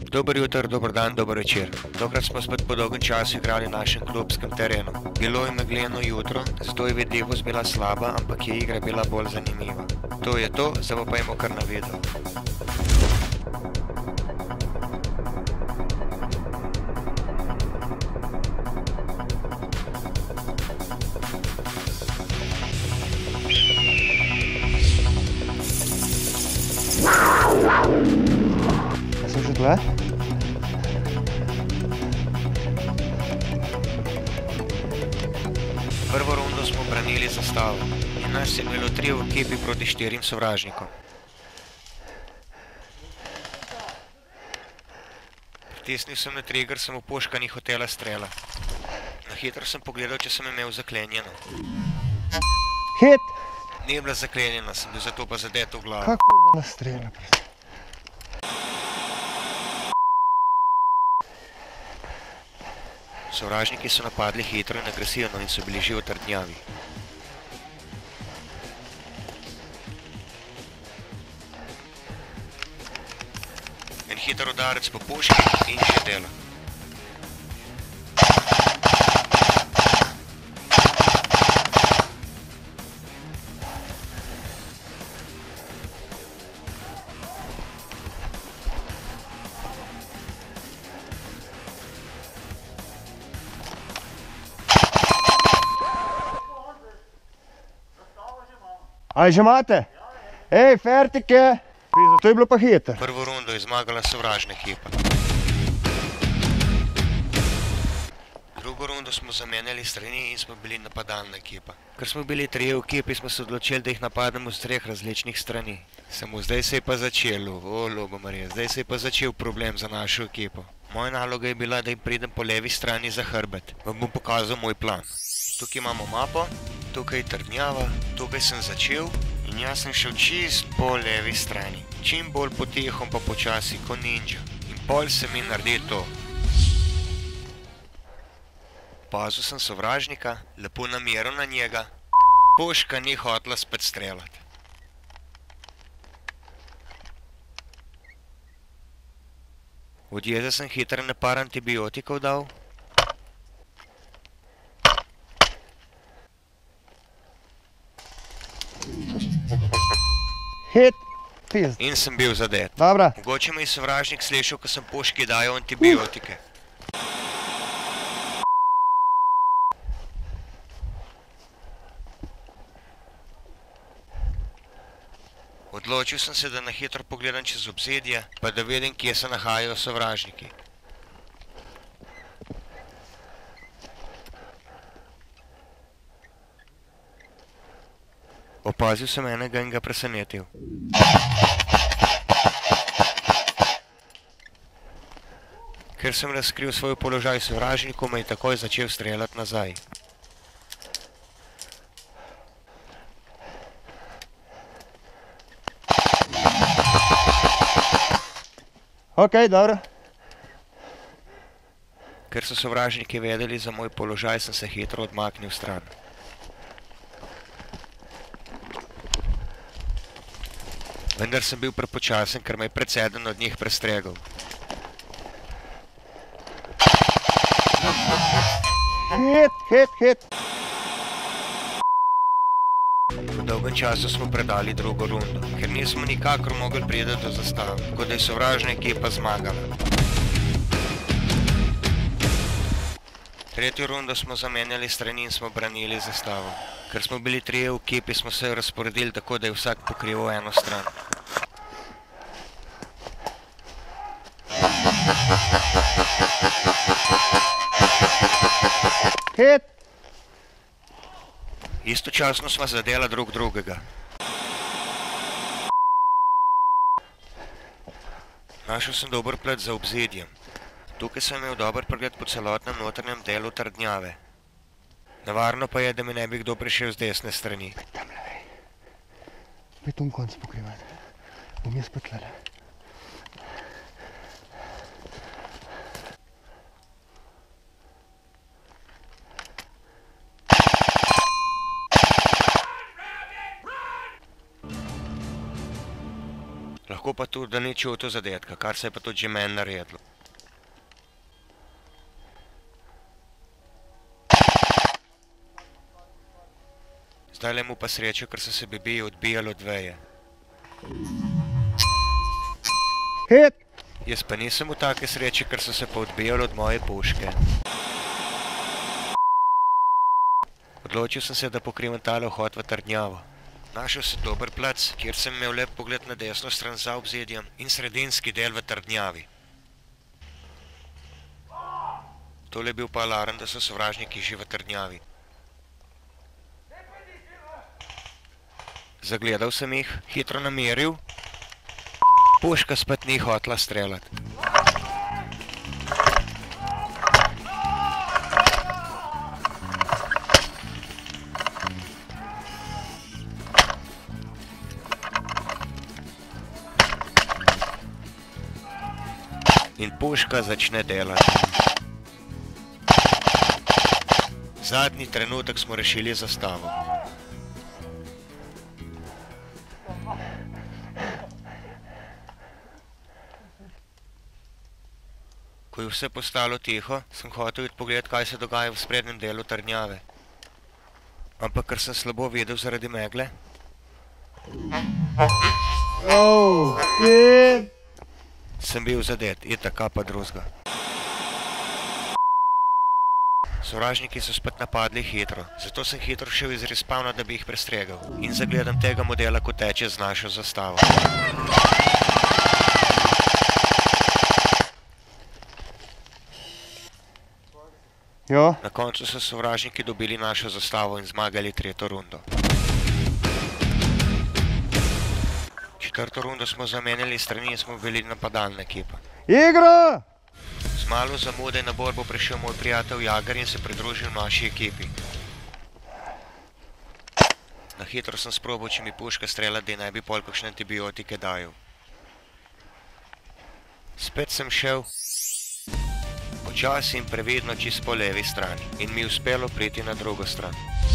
Dober jutr, dober dan, dober večer. Tokrat smo spet po dolgem času igrali na našem klubskem terenu. Bilo je megleno jutro, zato je vidljivost bila slaba, ampak je igra bila bolj zanimiva. To je to, zdaj pa pojdimo kar na video. Ja sem že tle? Prvo rundo smo branili zastavo in nas je bilo 3 v ekipi proti 4 sovražnikom. Pritisnil sem na trigger, sem v puška ni hotela strela. Na hitro sem pogledal, če sem imel zaklenjeno. Hit! Ni bila zaklenjena, sem bil zato pa zadet v glavo. Kako kurva nas strela? Sovražniki so napadli hitro in agresivno in so bili že v trdnjavi. En hiter udarec po puški in že dela. Ali že imate? Ej, fertik je! To je bilo pa hiter. Prvo rundo je zmagala sovražna ekipa. Drugo rundo smo zamenjali strani in smo bili napadalna ekipa. Ker smo bili 3 v ekipi, smo se odločili, da jih napademo z 3 različnih strani. Samo zdaj se je pa začelo, zdaj se je pa začel problem za našo ekipo. Moja naloga je bila, da jim pridem po levi strani za hrbet. Vam bom pokazal moj plan. Tukaj imamo mapo, tukaj je trdnjava, tukaj sem začel in jaz sem šel čist po levi strani. Čim bolj potihom pa počasi, ko ninja. In pol se mi naredi to. Pazil sem sovražnika, lepo nameril na njega. Puška ni hotela spet streljati. Od jeze sem hitro nepar antibiotikov dal. Hit! Pizd. In sem bil zadet. Dobra. Mogoče me je sovražnik slišal, ko sem puški dajal antibiotike. Odločil sem se, da na hitro pogledam čez obzidje, pa da vidim, kje se nahajajo sovražniki. Opazil sem enega in ga presenetil. Ker sem razkril svoj položaj sovražniku, me je takoj začel streljati nazaj. Okej, dobro. Ker so sovražniki vedeli za moj položaj, sem se hitro odmaknil stran. Vendar sem bil prepočasen, ker me je predseden od njih prestregal. Hit! Po dolgem času smo predali drugo rundo, ker nismo nikakor mogli priti do zastave, tako da je sovražna ekipa zmagala. Tretjo rundo smo zamenjali strani in smo branili zastavo. Ker smo bili 3 v ekipi, smo se razporedili tako, da je vsak pokrival eno stran. Hit! Istočasno sva zadela drug drugega. Našel sem dober plet za obzidjem. Tukaj sem imel dober pregled po celotnem notranjem delu trdnjave. Nevarno pa je, da mi ne bi kdo prišel z desne strani. Tamle, vej. Vej tu konc pokrivati. Bom jaz petlele. Lahko tako pa tudi, da ni čutil zadetka, kar se je pa tudi že meni naredilo. Zdajle mu pa srečo, ker so se bebiji odbijali od veje. Hit! Jaz pa nisem v take sreči, ker so se pa odbijali od moje puške. Odločil sem se, da pokrivam tale vhod v trdnjavo. Našel sem dober plac, kjer sem imel lep pogled na desno stran za obzidjem in sredinski del v trdnjavi. Tole je bil pa alarm, da so sovražniki že v trdnjavi. Zagledal sem jih, hitro nameril. Puška spet ni hotela streljati. In puška začne delati. Zadnji trenutek smo rešili zastavo. Ko je vse postalo tiho, sem hotel iti pogledati, kaj se dogaja v sprednjem delu trdnjave. Ampak ker sem slabo videl zaradi megle, sem bil zadet, itak pa drugega. Sovražniki so spet napadli hitro, zato sem hitro šel iz respawna, da bi jih prestregal. In zagledam tega modela, ko teče z našo zastavo. Jo? Na koncu so sovražniki dobili našo zastavo in zmagali 3. rundo. 4. rundo smo zamenjali strani in smo bili napadalna ekipa. Igro! Z malo zamude je na borbo prišel moj prijatelj Jager in se pridružil naši ekipi. Na hitro sem sprobal, če mi puška strela, da ne bi pol kakšne antibiotike dajal. Spet sem šel počasi in previdno čist po levi strani in mi je uspelo priti na drugo stran.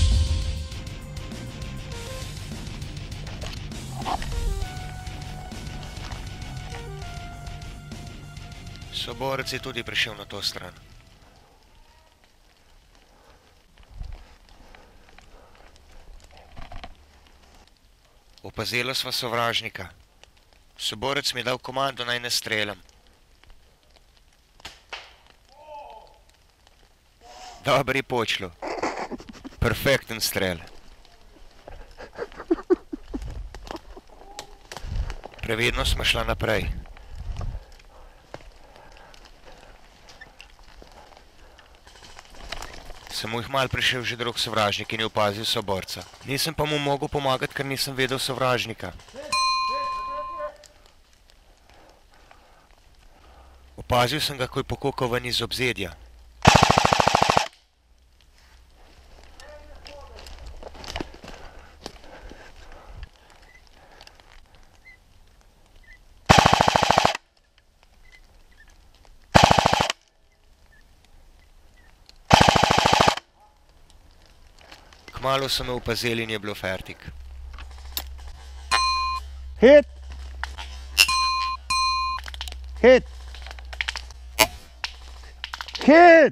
Soborec je tudi prišel na to stran. Opazila sva sovražnika. Soborec mi je dal komando, naj ne streljam. Dobri počlo. Perfekten strel. Previdno smo šla naprej. Sem mu jih mal prišel že drug sovražnik in je opazil soborca. Nisem pa mu mogel pomagati, ker nisem vedel sovražnika. Opazil sem ga, ko je pokukal ven iz obzidja. Kmalu so me opazili in je bilo fertik. Hit! Hit! Hit!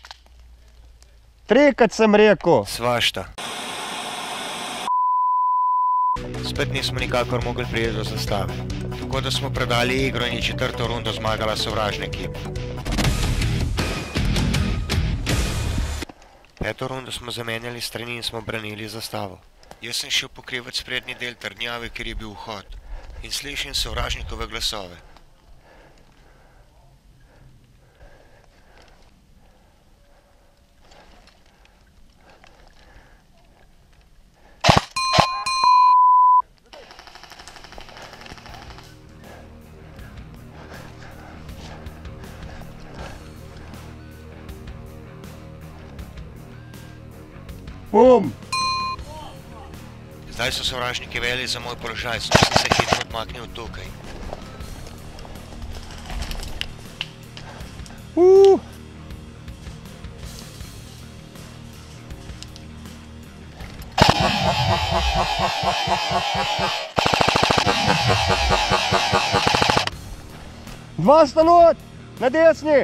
Trikrat sem rekel. Svašta. Spet nismo nikakor mogli priti do zastave. Tako da smo predali igro in je 4. rundo zmagala sovražna ekipa. 5. rundo smo zamenjali strani in smo branili zastavo. Jaz sem šel pokrivati sprednji del trdnjave, kjer je bil vhod. In slišim sovražnikove glasove. Bum! Zdaj so sovražniki veli za moj položaj, sem se hitro odmaknil tukaj. Dva sta not, na desni.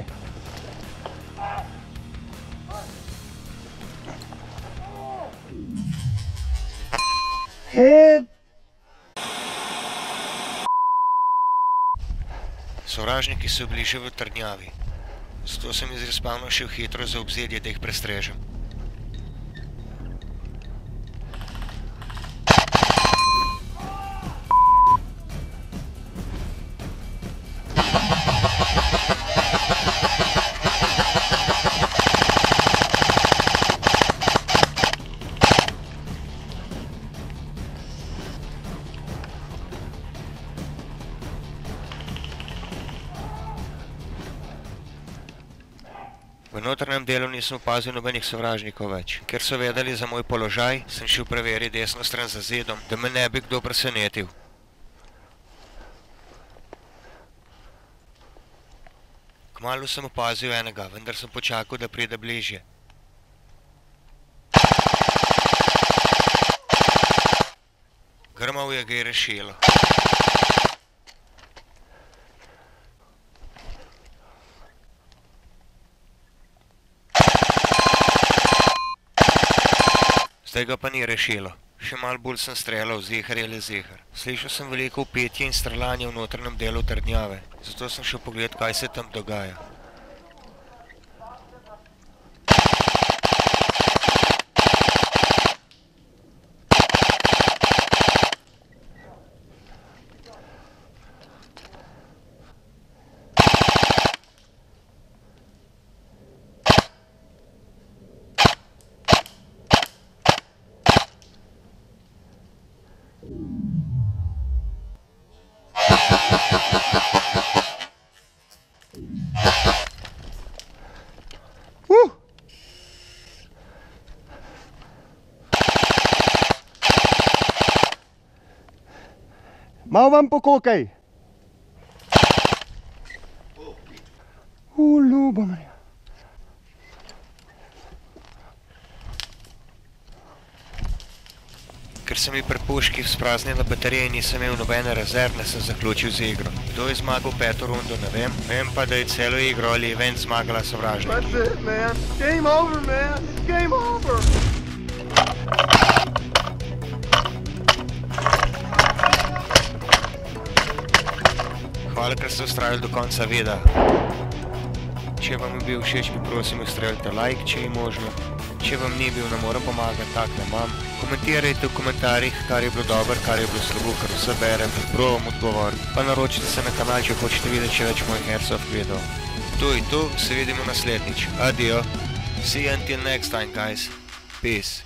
Sovražniki so bili že v trdnjavi, zato sem iz respavno šel hitro za obzidje, da jih prestrežem. V notranjem delu nisem opazil nobenih sovražnikov več. Ker so vedeli za moj položaj, sem šel preveriti desno stran za zidom, da me ne bi kdo presenetil. Kmalu sem opazil enega, vendar sem počakal, da pride bližje. Grmal je ga je rešilo. Zdaj ga pa ni rešilo. Še malo bolj sem streljal, zihar je le zihar. Slišal sem veliko vpetje in strelanje v notranjem delu trdnjave, zato sem šel pogledat, kaj se tam dogaja. Malo vam pokokaj. Ljubo Marija. Ker se mi pri puški spraznila baterija in nisem imel nobene rezervne, sem zaključil z igro. Kdo je zmagal 5. rundo, ne vem. Vem pa, da je celo igro ali event zmagala sovražnika. That's it, man. Game over, man. Game over. Hvala, ker ste ustrajali do konca videa. Če vam je bil všeč, mi prosim ustrelite like, če je možno. Če vam ni bil, ne morem pomagati, tak ne imam. Komentirajte v komentarjih, kar je bilo dobro, kar je bilo slabo, ker vse berem in provam odgovoriti. Pa naročite se na kanal, če hočete videti še več mojih Airsoft videov. To je to, se vidimo naslednjič. Adijo. See you until next time, guys. Peace.